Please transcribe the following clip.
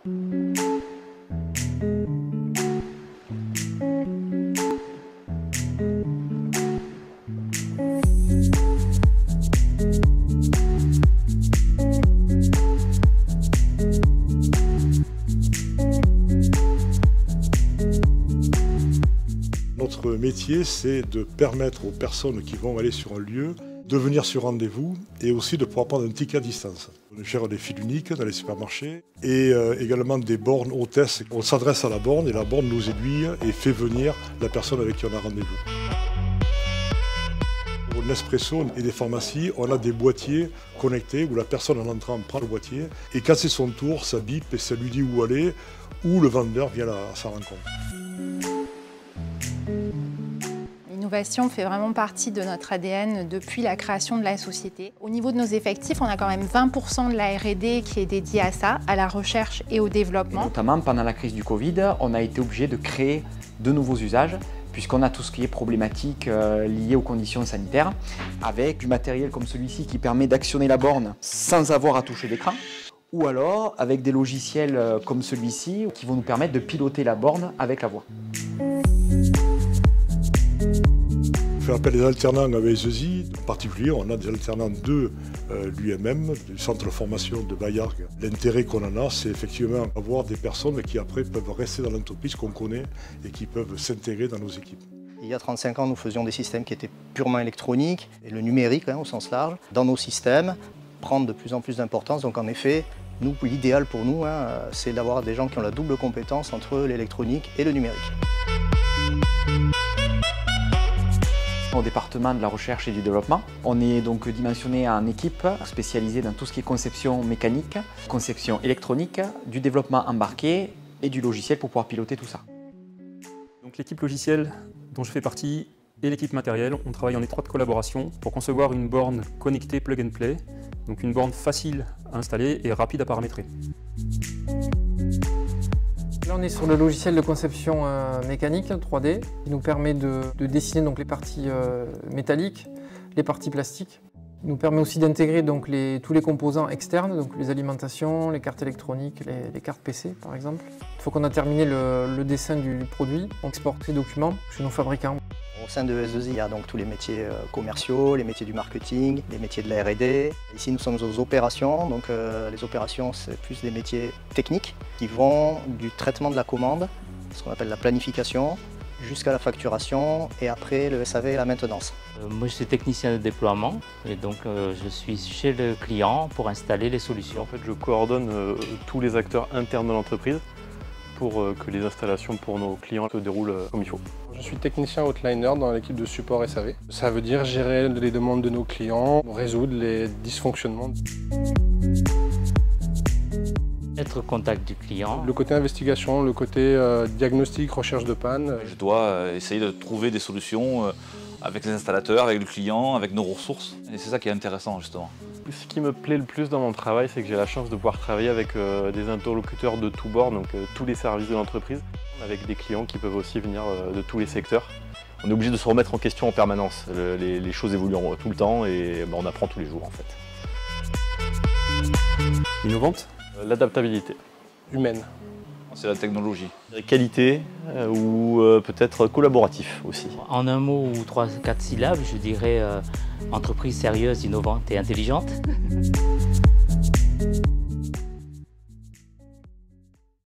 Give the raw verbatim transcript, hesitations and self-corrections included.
Notre métier, c'est de permettre aux personnes qui vont aller sur un lieu de venir sur rendez-vous et aussi de pouvoir prendre un ticket à distance. On gère des fils uniques dans les supermarchés et euh, également des bornes hôtesses. On s'adresse à la borne et la borne nous aiguille et fait venir la personne avec qui on a rendez-vous. Pour Nespresso et des pharmacies, on a des boîtiers connectés où la personne en entrant prend le boîtier et quand c'est son tour, ça bip et ça lui dit où aller ou le vendeur vient à sa rencontre. L'innovation fait vraiment partie de notre A D N depuis la création de la société. Au niveau de nos effectifs, on a quand même vingt pour cent de la R et D qui est dédié à ça, à la recherche et au développement. Et notamment pendant la crise du Covid, on a été obligé de créer de nouveaux usages puisqu'on a tout ce qui est problématique euh, liée aux conditions sanitaires, avec du matériel comme celui-ci qui permet d'actionner la borne sans avoir à toucher l'écran, ou alors avec des logiciels euh, comme celui-ci qui vont nous permettre de piloter la borne avec la voix. On fait appel à des alternants avec Z Z I. En particulier, on a des alternants de euh, l'U M M, du centre de formation de Bayargues. L'intérêt qu'on en a, c'est effectivement avoir des personnes qui après peuvent rester dans l'entreprise qu'on connaît et qui peuvent s'intégrer dans nos équipes. Il y a trente-cinq ans, nous faisions des systèmes qui étaient purement électroniques et le numérique hein, au sens large. Dans nos systèmes, prendre de plus en plus d'importance. Donc en effet, nous, l'idéal pour nous, hein, c'est d'avoir des gens qui ont la double compétence entre l'électronique et le numérique. Au département de la recherche et du développement, on est donc dimensionné en équipe spécialisée dans tout ce qui est conception mécanique, conception électronique, du développement embarqué et du logiciel pour pouvoir piloter tout ça. Donc l'équipe logicielle dont je fais partie et l'équipe matérielle, on travaille en étroite collaboration pour concevoir une borne connectée plug and play, donc une borne facile à installer et rapide à paramétrer. Là, on est sur le logiciel de conception euh, mécanique trois D qui nous permet de, de dessiner donc, les parties euh, métalliques, les parties plastiques. Il nous permet aussi d'intégrer donc, les, tous les composants externes, donc les alimentations, les cartes électroniques, les, les cartes P C par exemple. Une fois qu'on a terminé le, le dessin du produit, on exporte ces documents chez nos fabricants. Au sein de S deux I, il y a donc tous les métiers commerciaux, les métiers du marketing, les métiers de la R et D. Ici, nous sommes aux opérations. Donc, euh, les opérations, c'est plus des métiers techniques qui vont du traitement de la commande, ce qu'on appelle la planification, jusqu'à la facturation et après le S A V et la maintenance. Euh, moi, je suis technicien de déploiement et donc euh, je suis chez le client pour installer les solutions. En fait, je coordonne euh, tous les acteurs internes de l'entreprise pour euh, que les installations pour nos clients se déroulent euh, comme il faut. Je suis technicien outliner dans l'équipe de support S A V. Ça veut dire gérer les demandes de nos clients, résoudre les dysfonctionnements. Être au contact du client. Le côté investigation, le côté euh, diagnostic, recherche de panne. Je dois euh, essayer de trouver des solutions euh, avec les installateurs, avec le client, avec nos ressources. Et c'est ça qui est intéressant justement. Ce qui me plaît le plus dans mon travail, c'est que j'ai la chance de pouvoir travailler avec euh, des interlocuteurs de tous bords, donc euh, tous les services de l'entreprise, avec des clients qui peuvent aussi venir euh, de tous les secteurs. On est obligé de se remettre en question en permanence. Le, les, les choses évoluent tout le temps et ben, on apprend tous les jours en fait. Innovante. L'adaptabilité. Humaine. C'est la technologie. Qualité euh, ou euh, peut-être collaboratif aussi. En un mot ou trois, quatre syllabes, je dirais euh, entreprise sérieuse, innovante et intelligente.